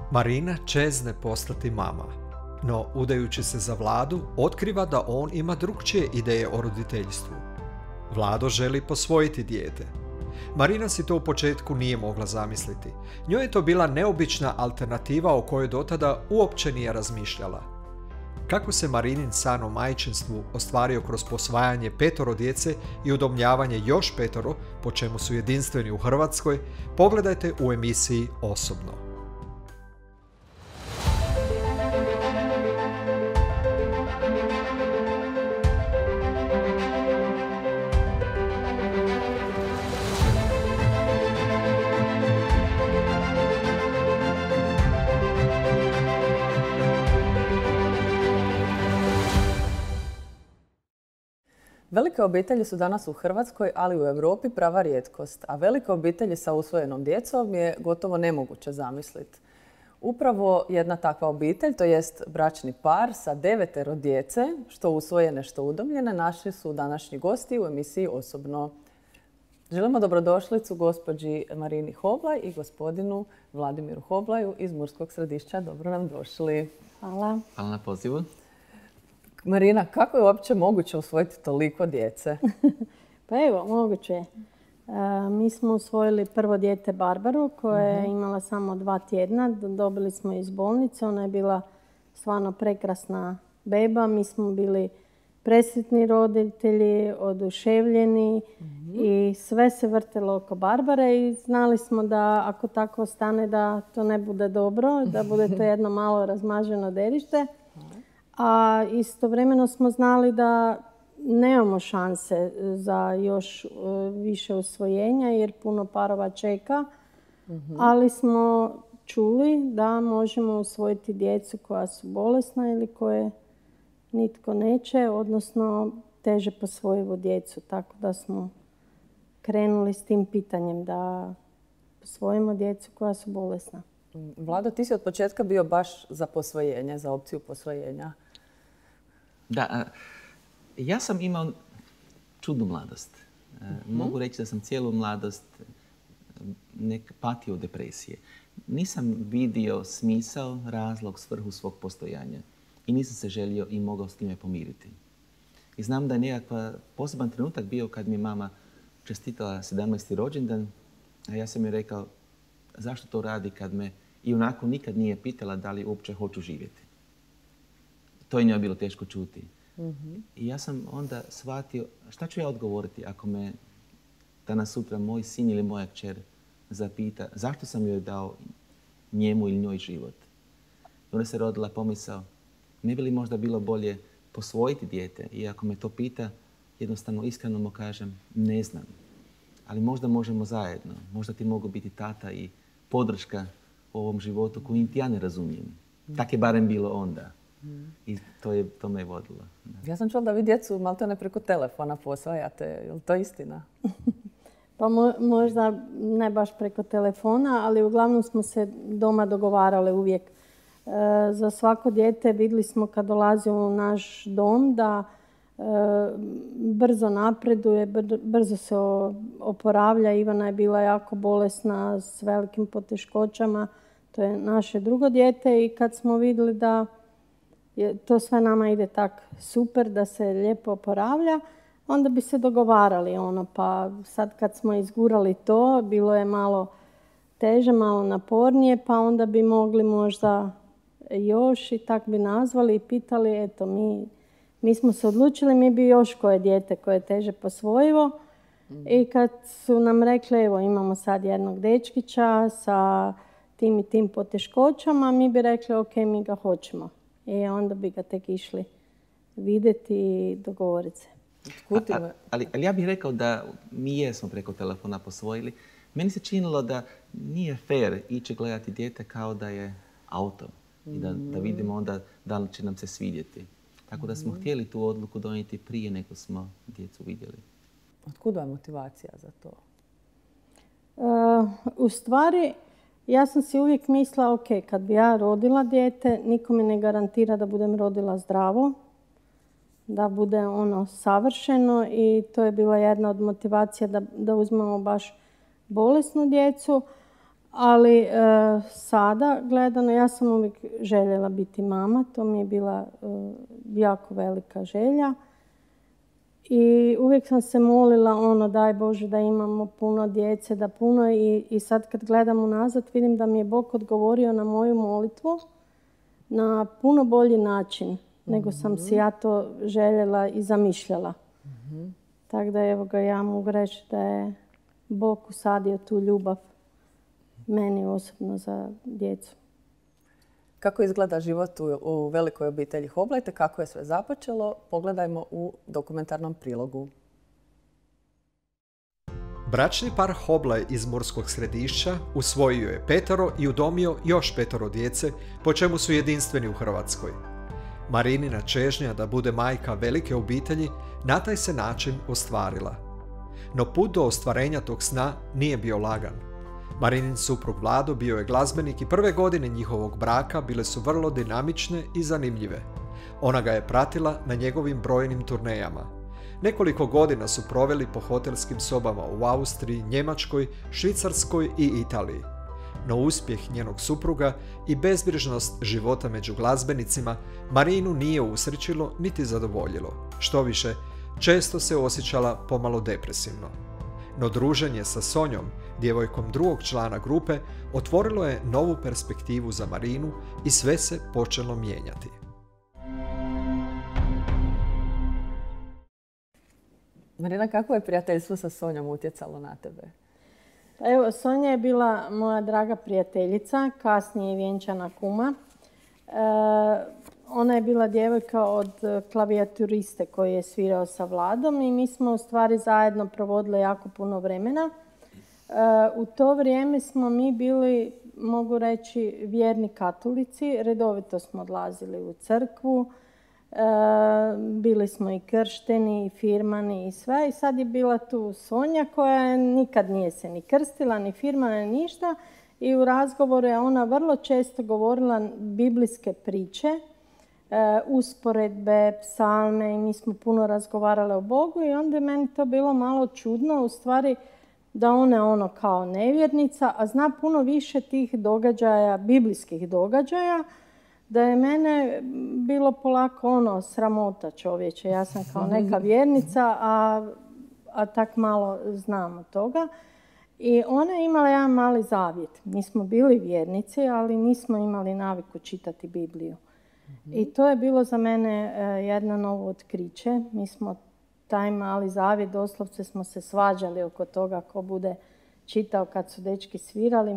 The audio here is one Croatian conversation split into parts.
Marina čezne postati mama, no udajući se za Vladu, otkriva da on ima drukčije ideje o roditeljstvu. Vlado želi posvojiti dijete. Marina si to u početku nije mogla zamisliti. Njoj je to bila neobična alternativa o kojoj dotada uopće nije razmišljala. Kako se Marinin san o majčinstvu ostvario kroz posvajanje 5 djece i udomljavanje još 5, po čemu su jedinstveni u Hrvatskoj, pogledajte u emisiji Osobno. Velike obitelji su danas u Hrvatskoj, ali u Europi prava rijetkost, a velike obitelji sa usvojenom djecom je gotovo nemoguće zamisliti. Upravo jedna takva obitelj, to jest bračni par sa 9 djece, što usvojene, što udomljene, naši su današnji gosti u emisiji Osobno. Želimo dobrodošlicu gospođi Marini Hoblaj i gospodinu Vladimiru Hoblaju iz Murskog Središća. Dobro nam došli. Hvala. Hvala na pozivu. Marina, kako je uopće moguće usvojiti toliko djece? Pa evo, moguće je. Mi smo usvojili prvo dijete Barbaru koja je imala samo 2 tjedna. Dobili smo iz bolnice. Ona je bila stvarno prekrasna beba. Mi smo bili presretni roditelji, oduševljeni i sve se vrtelo oko Barbare i znali smo da ako tako ostane da to ne bude dobro, da bude to jedno malo razmaženo derište. A istovremeno smo znali da nemamo šanse za još više usvojenja jer puno parova čeka. Ali smo čuli da možemo usvojiti djecu koja su bolesna ili koje nitko neće, odnosno teže posvojivu djecu. Tako da smo krenuli s tim pitanjem da posvojimo djecu koja su bolesna. Vlado, ti si od početka bio baš za posvojenje, za opciju posvojenja. Da, ja sam imao čudnu mladost. Mogu reći da sam cijelu mladost patio od depresije. Nisam vidio smisao, razlog, svrhu svog postojanja. I nisam se želio i mogao s time pomiriti. I znam da je nekakav poseban trenutak bio kad mi je mama čestitala 17. rođendan, a ja sam joj rekao zašto to radi kad me i onako nikad nije pitala da li uopće hoću živjeti. To je njoj bilo teško čuti. I ja sam onda shvatio šta ću ja odgovoriti ako me danas sutra moj sin ili moja kćer zapita zašto sam joj dao njemu ili njoj život. I onda se rodila pomisao ne bi li možda bilo bolje posvojiti dijete i ako me to pita jednostavno iskreno mu kažem ne znam. Ali možda možemo zajedno. Možda ti mogu biti tata i podrška u ovom životu koju ti ja ne razumijem. Tak je barem bilo onda. I to me je vodilo. Ja sam čula da vi djecu maltene preko telefona posvajate. Je li to istina? Pa možda ne baš preko telefona, ali uglavnom smo se doma dogovarali uvijek. Za svako dijete vidjeli smo kad dolazi u naš dom da brzo napreduje, brzo se oporavlja. Ivana je bila jako bolesna s velikim poteškoćama. To je naše drugo dijete i kad smo vidjeli da to sve nama ide tak super, da se lijepo oporavlja, onda bi se dogovarali. Pa sad kad smo izgurali to, bilo je malo teže, malo napornije, pa onda bi mogli možda još i tak bi nazvali i pitali, eto, mi smo se odlučili, mi bi još koje dijete koje je teže posvojivo. I kad su nam rekli, evo, imamo sad jednog dečkića sa tim i tim poteškoćama, mi bi rekli, ok, mi ga hoćemo. I onda bi ga tek išli vidjeti i dogovoriti se. Ali ja bih rekao da mi jesmo preko telefona posvojili. Meni se činilo da nije fair ići gledati dijete kao da je auto. I da vidimo onda da li će nam se svidjeti. Tako da smo htjeli tu odluku donijeti prije nego smo djecu vidjeli. Otkud je motivacija za to? U stvari, ja sam si uvijek mislila, ok, kad bi ja rodila dijete, niko mi ne garantira da budem rodila zdravo, da bude ono savršeno i to je bila jedna od motivacija da uzmemo baš bolesnu djecu. Ali sada gledano, ja sam uvijek željela biti mama. To mi je bila jako velika želja. I uvijek sam se molila, daj Bože da imamo puno djece, da puno. I sad kad gledam unazad vidim da mi je Bog odgovorio na moju molitvu na puno bolji način nego sam si ja to željela i zamišljala. Tako da evo ga, ja mogu reći da je Bog usadio tu ljubav meni osobno za djecu. Kako izgleda život u velikoj obitelji Hoblajte, kako je sve započelo, pogledajmo u dokumentarnom prilogu. Bračni par Hoblaj iz Murskog Središća usvojio je 5 i udomio još 5 djece, po čemu su jedinstveni u Hrvatskoj. Marinina čežnja da bude majka velike obitelji na taj se način ostvarila. No put do ostvarenja tog sna nije bio lagan. Marinin suprug Vlado bio je glazbenik i prve godine njihovog braka bile su vrlo dinamične i zanimljive. Ona ga je pratila na njegovim brojnim turnejama. Nekoliko godina su proveli po hotelskim sobama u Austriji, Njemačkoj, Švicarskoj i Italiji. No uspjeh njenog supruga i bezbrižnost života među glazbenicima Marinu nije usrećilo niti zadovoljilo. Štoviše, često se osjećala pomalo depresivno. No druženje sa Sonjom, djevojkom drugog člana grupe, otvorilo je novu perspektivu za Marinu i sve se počelo mijenjati. Marina, kako je prijateljstvo sa Sonjom utjecalo na tebe? Evo, Sonja je bila moja draga prijateljica, kasnije i vjenčana kuma. Ona je bila djevojka od klavijaturiste koji je svirao sa Vladom i mi smo u stvari zajedno provodili jako puno vremena. U to vrijeme smo mi bili, mogu reći, vjerni katolici. Redovito smo odlazili u crkvu. Bili smo i kršteni, i firmani i sve. I sad je bila tu Sonja koja nikad nije se ni krstila, ni firmana, ni ništa. I u razgovoru je ona vrlo često govorila biblijske priče, usporedbe, psalme i mi smo puno razgovarali o Bogu i onda je meni to bilo malo čudno, u stvari da ona je kao nevjernica, a zna puno više tih događaja, biblijskih događaja, da je mene bilo polako sramota čovječe. Ja sam kao neka vjernica, a tak malo znam od toga. I ona je imala jedan mali zavjet. Mi smo bili vjernici, ali nismo imali naviku čitati Bibliju. I to je bilo za mene jedno novo otkriće. Mi smo taj mali zavjet, doslovce smo se svađali oko toga ko bude čitao kad su dečki svirali.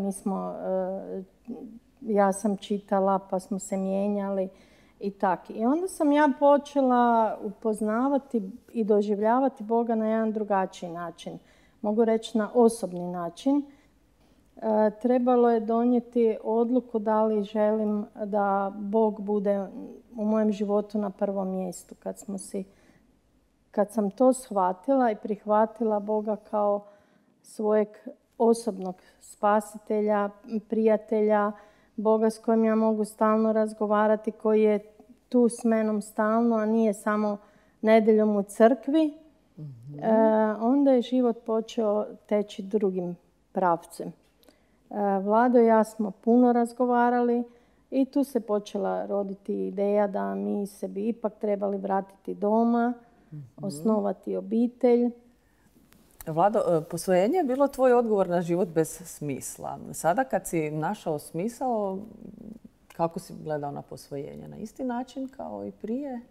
Ja sam čitala pa smo se mijenjali i tako. I onda sam ja počela upoznavati i doživljavati Boga na jedan drugačiji način. Mogu reći na osobni način. Trebalo je donijeti odluku da li želim da Bog bude u mojem životu na prvom mjestu. Kad sam to shvatila i prihvatila Boga kao svojeg osobnog spasitelja, prijatelja, Boga s kojim ja mogu stalno razgovarati, koji je tu s menom stalno, a nije samo nedjeljom u crkvi, onda je život počeo teći drugim pravcem. Vlado i ja smo puno razgovarali i tu se počela roditi ideja da mi se bi ipak trebali vratiti doma, osnovati obitelj. Vlado, posvojenje je bilo tvoj odgovor na život bez smisla. Sada kad si našao smisao, kako si gledao na posvojenje? Na isti način kao i prije?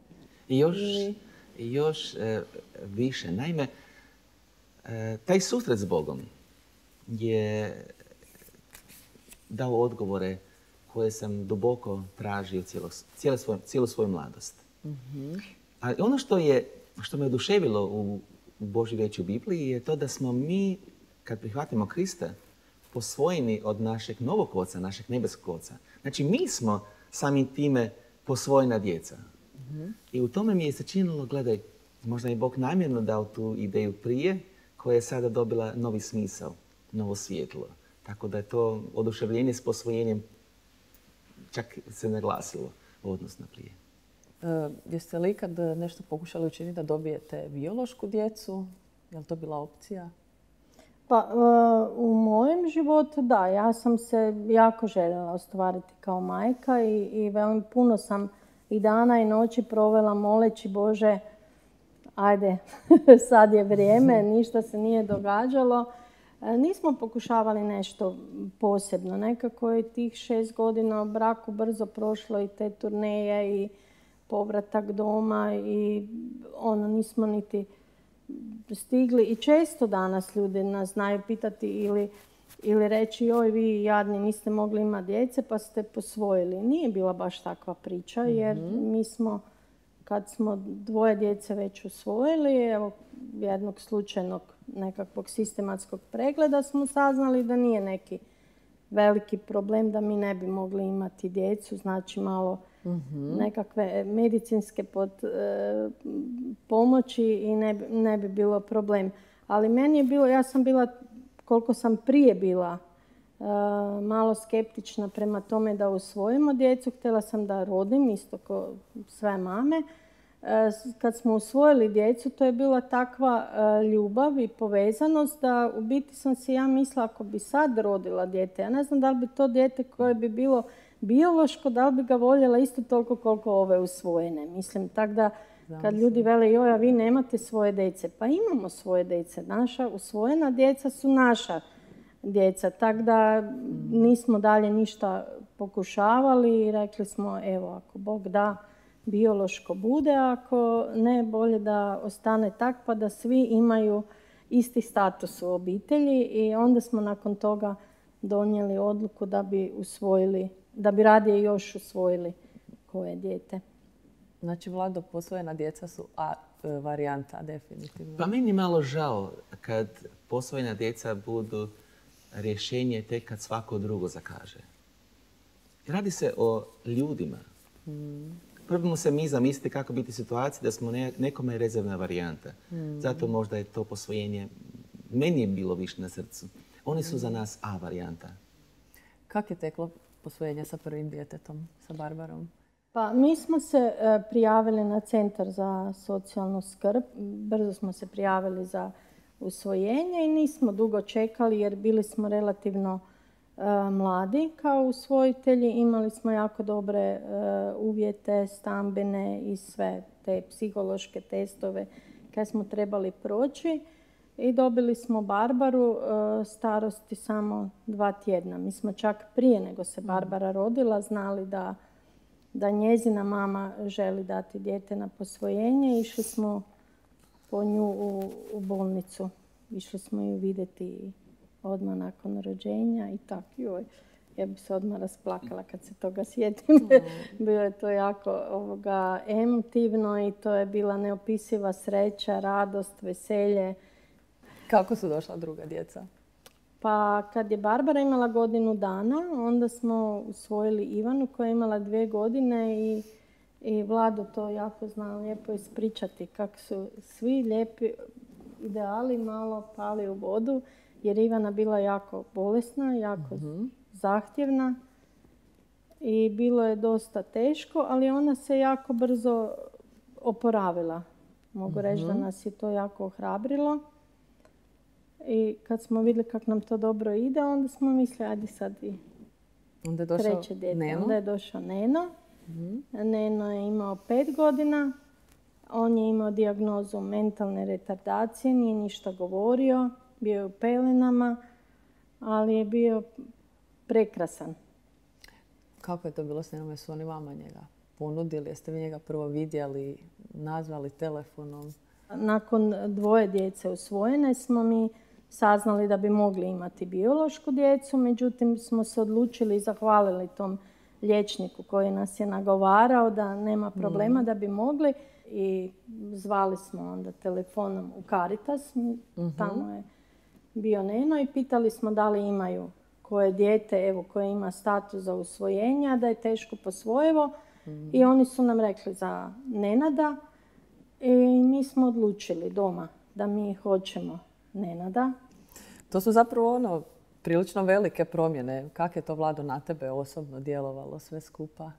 Još više. Naime, taj susret s Bogom je dao odgovore koje sam duboko tražio cijelu svoju mladost. Ali ono što me oduševilo u Božjoj riječi u Bibliji je to da smo mi, kad prihvatimo Krista, posvojeni od našeg novog oca, našeg nebeskog oca. Znači, mi smo samim time posvojena djeca. I u tome mi je se činilo, gledaj, možda je Bog namjerno dao tu ideju prije, koja je sada dobila novi smisao, novo svjetlo. Tako da je to oduševljenje s posvojenjem čak se naglasilo u odnosu na prije. Jeste li ikad nešto pokušali učiniti da dobijete biološku djecu? Je li to bila opcija? Pa u mojem životu da, ja sam se jako željela ostvariti kao majka i velim puno sam i dana i noći provela moleći Bože, ajde, sad je vrijeme, ništa se nije događalo. Nismo pokušavali nešto posebno. Nekako je tih 6 godina u braku brzo prošlo i te turneje i povratak doma i nismo niti stigli. I često danas ljudi nas znaju pitati ili reći joj vi jadni niste mogli imati djece pa ste posvojili. Nije bila baš takva priča jer mi smo kad smo 2 djece već usvojili, evo jednog slučajnog nekakvog sistematskog pregleda smo saznali da nije neki veliki problem da mi ne bi mogli imati djecu, znači malo nekakve medicinske pomoći i ne bi bilo problem. Ali meni je bilo, ja sam bila, koliko sam prije bila, malo skeptična prema tome da usvojimo djecu. Htjela sam da rodim, isto kao sve mame. Kad smo usvojili djecu, to je bila takva ljubav i povezanost da u biti sam si ja mislila ako bi sad rodila dijete, ja ne znam da li bi to dijete koje bi bilo biološko, da li bi ga voljela isto toliko koliko ove usvojene. Mislim, tako da kad ljudi vele joj, a vi nemate svoje djece, pa imamo svoje djece. Naša usvojena djeca su naša djeca, tako da nismo dalje ništa pokušavali i rekli smo evo ako Bog da biološko bude, ako ne bolje da ostane tak pa da svi imaju isti status u obitelji i onda smo nakon toga donijeli odluku da bi usvojili, da bi radije još usvojili koje dijete. Znači, Vlado, posvojena djeca su varijanta, definitivno. Pa meni je malo žao kad posvojena djeca budu rješenje tek kad svako drugo zakaže. Radi se o ljudima. Probamo se mi zamisliti kako biti situacija da smo nekome rezervna varijanta. Zato možda je to posvojenje, meni je bilo više na srcu. Oni su za nas A varijanta. Kako je teklo posvojenje sa prvim djetetom, sa Barbarom? Pa mi smo se prijavili na Centar za socijalnu skrb. Brzo smo se prijavili za usvojenje i nismo dugo čekali jer bili smo relativno mladi kao usvojitelji. Imali smo jako dobre uvjete, stambene i sve te psihološke testove koje smo trebali proći. I dobili smo Barbaru starosti samo 2 tjedna. Mi smo čak prije nego se Barbara rodila znali da njezina mama želi dati dijete na posvojenje. Išli smo po nju u bolnicu. Išli smo ju vidjeti odmah nakon rođenja i tako. Joj, ja bi se odmah rasplakala kad se toga sjetim. Bilo je to jako emotivno i to je bila neopisiva sreća, radost, veselje. Kako su došla druga djeca? Pa kad je Barbara imala 1 godinu dana, onda smo usvojili Ivanu koja je imala 2 godine i Vlado to jako zna lijepo ispričati kako su svi lijepi ideali malo pali u vodu jer Ivana bila jako bolesna, jako zahtjevna i bilo je dosta teško, ali ona se jako brzo oporavila. Mogu reći da nas je to jako ohrabrilo. I kad smo vidjeli kako nam to dobro ide, onda smo mislili, ajde sad i treće dijete. Onda je došao Neno. Neno je imao 5 godina. On je imao dijagnozu mentalne retardacije, nije ništa govorio, bio je u pelenama, ali je bio prekrasan. Kako je to bilo s Nenom? Jesu oni vama njega ponudili? Jeste vi njega prvo vidjeli, nazvali telefonom? Nakon 2 djece usvojene smo mi saznali da bi mogli imati biološku djecu, međutim smo se odlučili i zahvalili tom liječniku koji nas je nagovarao da nema problema da bi mogli i zvali smo onda telefonom u Caritas, tamo je bio Neno i pitali smo da li imaju koje dijete, evo koje ima status za usvojenje, da je teško posvojivo i oni su nam rekli za Nenada. I mi smo odlučili doma da mi hoćemo Nenada. To su zapravo prilično velike promjene. Kako je to, Vlado, na tebe osobno djelovalo sve skupa?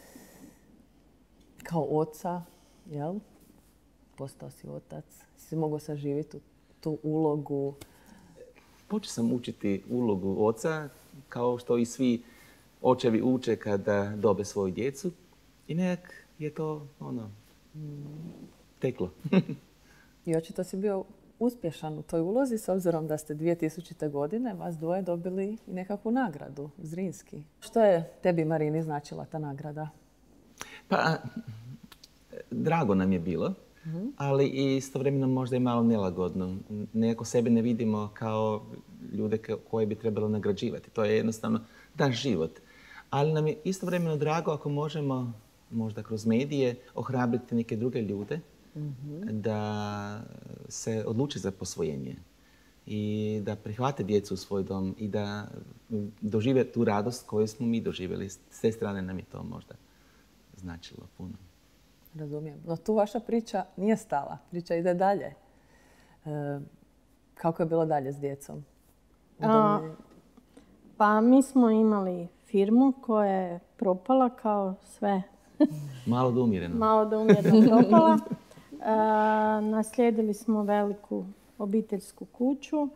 Kao oca, jel? Postao si otac. Si mogao saživjeti tu ulogu? počeo sam učiti ulogu oca, kao što i svi očevi uče kada dobe svoju djecu. I nekak je to teklo. I očito si bio uspješan u toj ulozi, s obzirom da ste 2000. godine vas dvoje dobili i nekakvu nagradu, Zrinski. Što je tebi, Marini, značila ta nagrada? Pa, drago nam je bilo, ali istovremeno možda i malo nelagodno. Nekako sebe ne vidimo kao ljude koje bi trebalo nagrađivati. To je jednostavno naš život. Ali nam je istovremeno drago ako možemo, možda kroz medije, ohrabriti neke druge ljude da se odluče za posvojenje i da prihvate djecu u svoj dom i da dožive tu radost koju smo mi doživjeli. S te strane nam je to možda značilo puno. Razumijem. No tu vaša priča nije stala. Priča ide dalje. Kako je bilo dalje s djecom? Pa mi smo imali firmu koja je propala kao sve. Malo da umjereno. Malo da umjereno propala. Naslijedili smo veliku obiteljsku kuću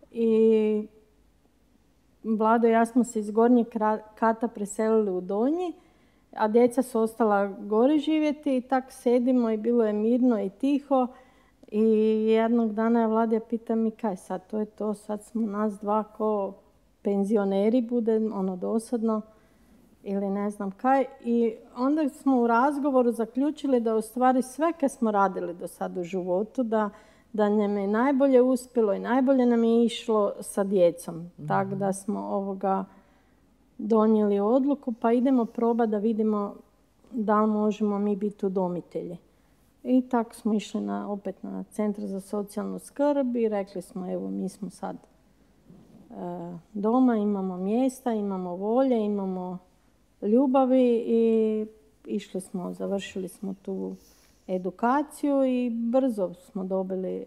i Vlado i ja smo se iz gornjeg kata preselili u donji, a djeca su ostala gore živjeti i tak sedimo i bilo je mirno i tiho. I jednog dana je Vladija pita mi kaj sad, to je to, sad smo nas dva ko penzioneri, bude dosadno ili ne znam kaj. I onda smo u razgovoru zaključili da u stvari sve kaj smo radili do sad u životu, da nam je najbolje uspjelo i najbolje nam je išlo sa djecom. Tako da smo donijeli odluku pa idemo probati da vidimo da li možemo mi biti udomitelji. I tako smo išli opet na Centar za socijalnu skrb i rekli smo evo mi smo sad doma, imamo mjesta, imamo volje, imamo ljubavi i išli smo, završili smo tu edukaciju i brzo smo dobili,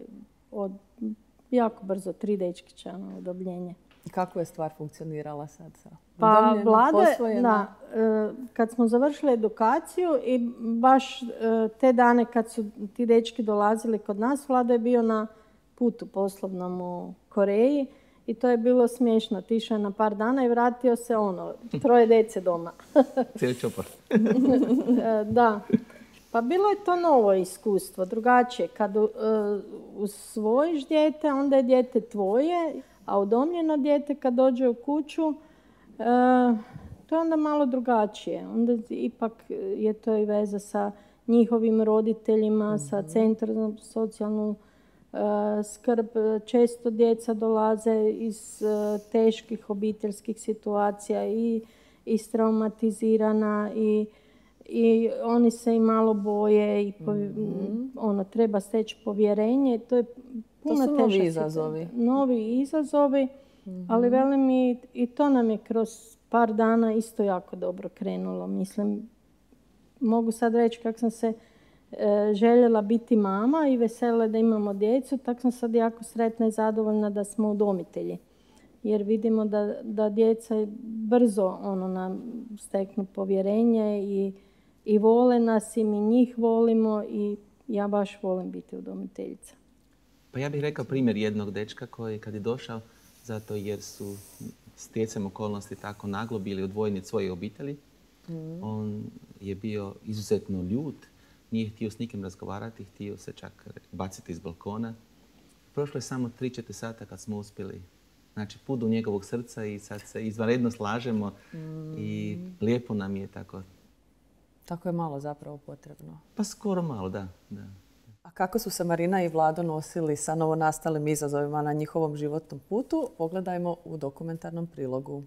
jako brzo, 3 dečkića na udomljenje. I kako je stvar funkcionirala sad? Pa Vlada, kad smo završili edukaciju i baš te dane kad su ti dečki dolazili kod nas, Vlada je bio na putu poslovnom u Koreji i to je bilo smiješno. Otišao je na par dana i vratio se 3 djece doma. Cijeli čopor. Da. Pa bilo je to novo iskustvo, drugačije. Kad usvojiš dijete, onda je dijete tvoje, a udomljeno dijete kad dođe u kuću, to je onda malo drugačije. Onda ipak je to i veza sa njihovim roditeljima, sa Centrom za socijalnu skrb. Često djeca dolaze iz teških obiteljskih situacija i istraumatizirana i oni se i malo boje i treba steći povjerenje. To je puno to su novi izazovi. Novi izazovi, ali velim i to nam je kroz par dana isto jako dobro krenulo. Mislim, mogu sad reći kako sam se željela biti mama i vesela da imamo djecu, tako sam sad jako sretna i zadovoljna da smo udomitelji. Jer vidimo da djeca brzo nam steknu povjerenje i vole nas i mi njih volimo i ja baš volim biti udomiteljica. Pa ja bih rekao primjer jednog dečka koji kad je došao, zato jer su stjecajem okolnosti tako naglo bili odvojeni od svoje obitelji, on je bio izuzetno ljut, nije htio s nikim razgovarati, htio se čak baciti iz balkona. Prošlo je samo 3-4 sata kad smo uspjeli naći put do njegovog srca i sad se izvanredno slažemo i lijepo nam je tako. Tako je malo zapravo potrebno. Pa skoro malo, da. A kako su se Marina i Vlado nosili sa novonastalim izazovima na njihovom životnom putu, pogledajmo u dokumentarnom prilogu.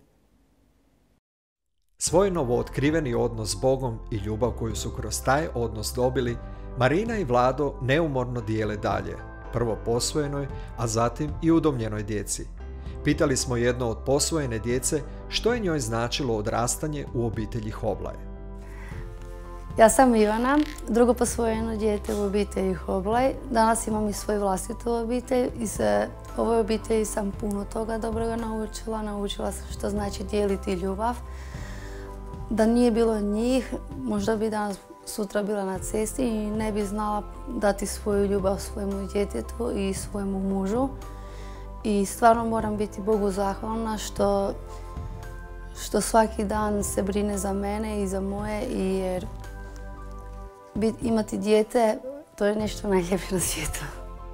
Svoj novootkriveni odnos s Bogom i ljubav koju su kroz taj odnos dobili, Marina i Vlado neumorno dijele dalje, prvo posvojenoj, a zatim i udomljenoj djeci. Pitali smo jedno od posvojene djece što je njoj značilo odrastanje u obitelji Hoblaj. Ja sam Ivana, drugo posvojeno dijete u obitelji Hoblaj. Danas imam i svoju vlastitu obitelj. Iz ovoj obitelji sam puno toga dobroga naučila. Naučila sam što znači dijeliti ljubav. Da nije bilo njih, možda bi danas sutra bila na cesti i ne bi znala dati svoju ljubav svojemu djetetu i svojemu mužu. I stvarno moram biti Bogu zahvalna što svaki dan se brine za mene i za moje, jer imati dijete, to je nešto najljepše na svijetu.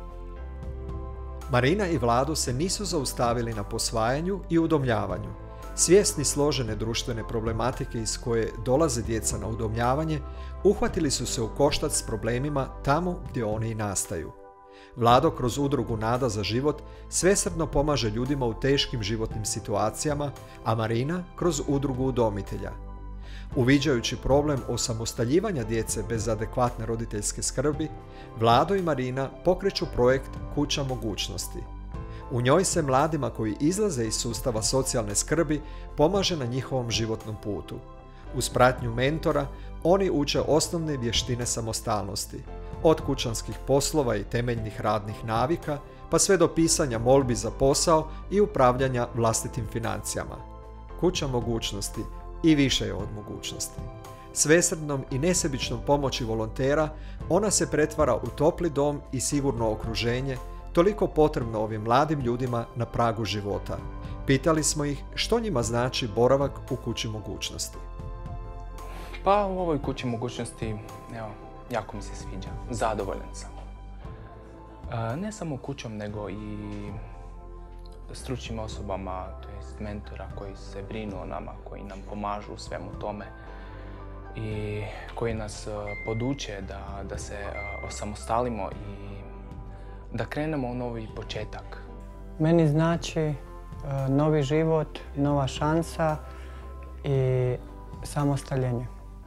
Marina i Vlado se nisu zaustavili na posvajanju i udomljavanju. Svjesni složene društvene problematike iz koje dolaze djeca na udomljavanje, uhvatili su se u koštac s problemima tamo gdje oni i nastaju. Vlado kroz udrugu Nada za život svesrdno pomaže ljudima u teškim životnim situacijama, a Marina kroz udrugu udomitelja. Uviđajući problem osamostaljivanja djece bez adekvatne roditeljske skrbi, Vlado i Marina pokreću projekt Kuća mogućnosti. U njoj se mladima koji izlaze iz sustava socijalne skrbi pomaže na njihovom životnom putu. Uz pratnju mentora oni uče osnovne vještine samostalnosti, od kućanskih poslova i temeljnih radnih navika, pa sve do pisanja molbi za posao i upravljanja vlastitim financijama. Kuća mogućnosti i više je od mogućnosti. Svesrdnom i nesebičnom pomoći volontera ona se pretvara u topli dom i sigurno okruženje, toliko potrebno ovim mladim ljudima na pragu života. Pitali smo ih što njima znači boravak u kući mogućnosti. Pa u ovoj kući mogućnosti, evo, jako mi se sviđa. Zadovoljan sam. Ne samo kućom, nego i stručnim osobama, to jest mentora koji se brinu o nama, koji nam pomažu u svemu tome i koji nas poduče da se osamostalimo i da krenemo u novi početak. Meni znači novi život, nova šansa i samostaljenje.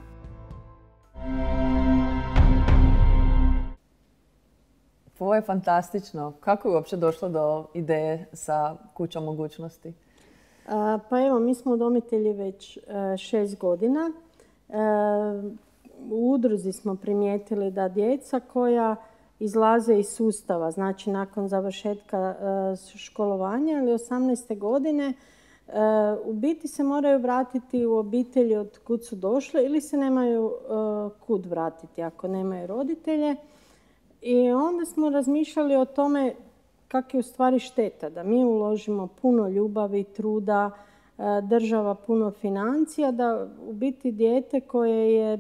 Ovo je fantastično. Kako je uopće došlo do ideje sa kućom mogućnosti? Pa evo, mi smo udomitelji već 6 godina. U udruzi smo primijetili da djeca koja izlaze iz sustava, znači nakon završetka školovanja ili 18. godine, u biti se moraju vratiti u obitelji od kud su došle ili se nemaju kud vratiti ako nemaju roditelje. I onda smo razmišljali o tome kako je u stvari šteta da mi uložimo puno ljubavi, truda, država puno financija, da u biti dijete koje je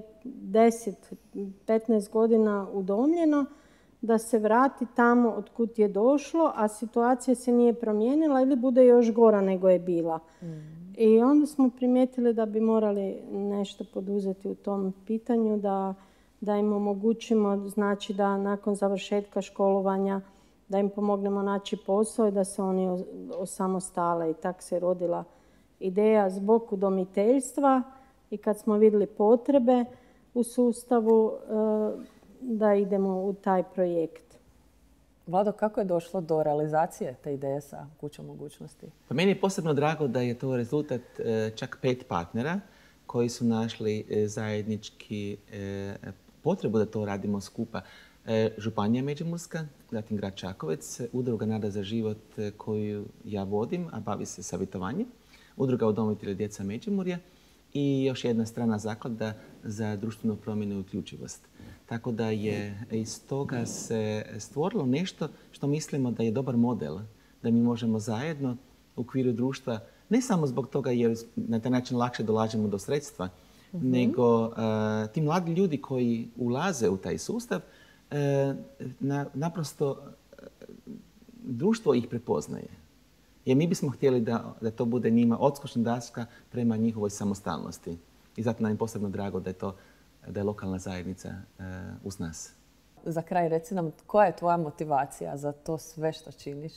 10-15 godina udomljeno, da se vrati tamo od kud je došlo, a situacija se nije promijenila ili bude još gora nego je bila. I onda smo primijetili da bi morali nešto poduzeti u tom pitanju, da im omogućimo, znači da nakon završetka školovanja da im pomognemo naći posao i da se oni osamostale. I tak se rodila ideja zbog udomiteljstva i kad smo vidjeli potrebe u sustavu da idemo u taj projekt. Vlado, kako je došlo do realizacije te ideje sa kućom mogućnosti? Pa meni je posebno drago da je to rezultat čak 5 partnera koji su našli zajednički potrebu da to radimo skupa. Županija Međimurska, zatim grad Čakovec, udruga Nada za život koju ja vodim, a bavi se savjetovanjem, udruga udomitelja djeca Međimurja i još jedna strana zaklada za društvenu promjenu i uključivost. Tako da je iz toga se stvorilo nešto što mislimo da je dobar model, da mi možemo zajedno u okviru društva, ne samo zbog toga jer na taj način lakše dolažemo do sredstva, nego ti mladi ljudi koji ulaze u taj sustav, naprosto društvo ih prepoznaje. Jer mi bismo htjeli da to bude njima odskočna daska prema njihovoj samostalnosti. I zato nam je posebno drago da je lokalna zajednica uz nas. Za kraj reci nam, koja je tvoja motivacija za to sve što činiš?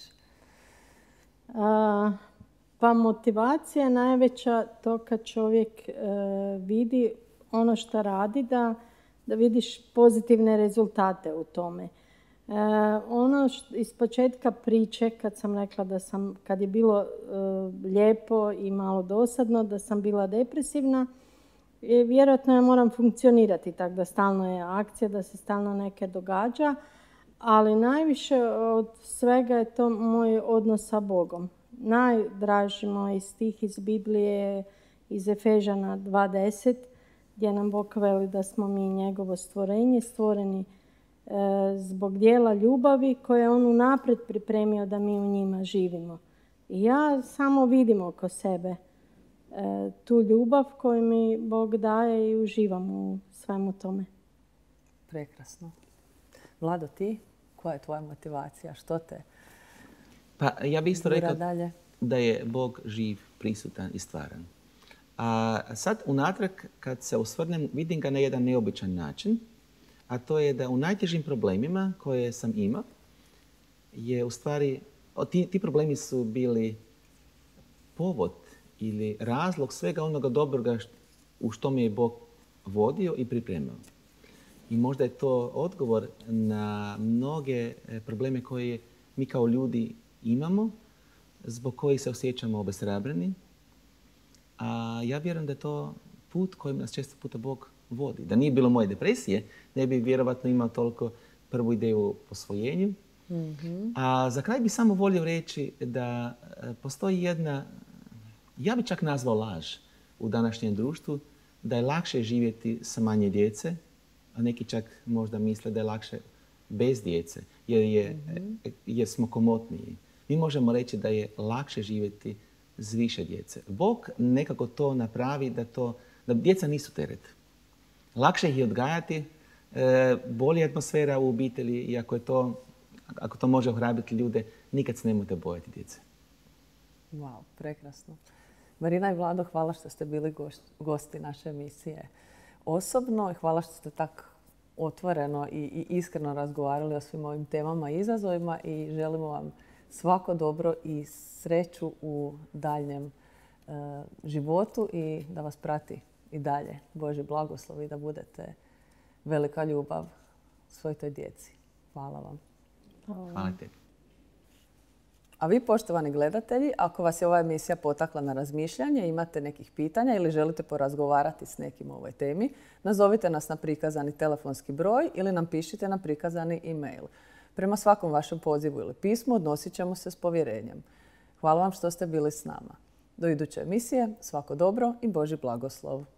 Pa motivacija je najveća to kad čovjek vidi ono što radi, da vidiš pozitivne rezultate u tome. Ono iz početka priče, kad sam rekla kad je bilo lijepo i malo dosadno, da sam bila depresivna, vjerojatno ja moram funkcionirati tako da stalno je akcija, da se stalno neke događa, ali najviše od svega je to moj odnos sa Bogom. Najdraži moj stih iz Biblije, iz Efežana 2.10, gdje nam Bog veli da smo mi njegovo stvorenje, stvoreni zbog dijela ljubavi koje je on unaprijed pripremio da mi u njima živimo. I ja samo vidim oko sebe tu ljubav koju mi Bog daje i uživam u svemu tome. Prekrasno. Vlado, ti? Koja je tvoja motivacija? Što te Pa ja bih isto rekao dalje? da je Bog živ, prisutan i stvaran. A sad unatrag kad se osvrnem vidim ga na jedan neobičan način, a to je da u najtežim problemima koje sam imao je u stvari, ti problemi su bili povod ili razlog svega onoga dobroga u što me je Bog vodio i pripremio. I možda je to odgovor na mnoge probleme koje mi kao ljudi imamo, zbog kojih se osjećamo obeshrabreni. A ja vjerujem da je to put kojim nas često puta Bog vodi. Da nije bilo moje depresije, ne bi vjerovatno imao toliko prvu ideju o posvojenju. A za kraj bih samo volio reći da postoji jedna, ja bih čak nazvao laž u današnjem društvu, da je lakše živjeti sa manje djece, a neki čak možda misle da je lakše bez djece, jer smo komotniji. Mi možemo reći da je lakše živjeti s više djece. Bog nekako to napravi da djeca nisu teret. Lakše ih je odgajati, bolja atmosfera u obitelji i ako to može ohrabriti ljude, nikad se nemojte bojati djece. Wow, prekrasno. Marina i Vlado, hvala što ste bili gosti naše emisije osobno i hvala što ste tako otvoreno i iskreno razgovarali o svim ovim temama i izazovima i želimo vam svako dobro i sreću u daljnjem životu i da vas prati i dalje Božji blagoslov i da budete velika ljubav svoj toj djeci. Hvala vam. Hvala tebi. A vi, poštovani gledatelji, ako vas je ova emisija potakla na razmišljanje, imate nekih pitanja ili želite porazgovarati s nekim o ovoj temi, nazovite nas na prikazani telefonski broj ili nam pišite na prikazani e-mail. Prema svakom vašem pozivu ili pismu odnosit ćemo se s povjerenjem. Hvala vam što ste bili s nama. Do iduće emisije, svako dobro i Božji blagoslov.